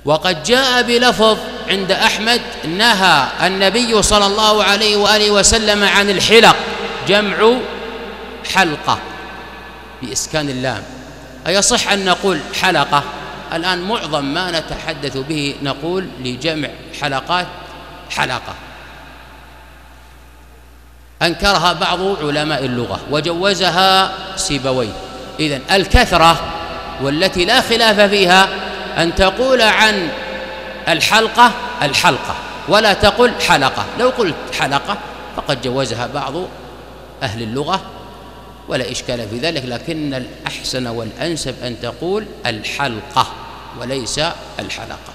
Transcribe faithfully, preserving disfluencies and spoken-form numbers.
وقد جاء بلفظ عند أحمد نهى النبي صلى الله عليه وآله وسلم عن الحلق، جمع حلقة بإسكان اللام. أيصح أن نقول حلقة؟ الآن معظم ما نتحدث به نقول لجمع حلقات حلقة، أنكرها بعض علماء اللغة وجوزها سيبويه. إذن الكثرة والتي لا خلاف فيها أن تقول عن الحلقة الحلقة ولا تقل حلقة. لو قلت حلقة فقد جوزها بعض أهل اللغة ولا إشكال في ذلك، لكن الأحسن والأنسب أن تقول الحلقة وليس الحلقة.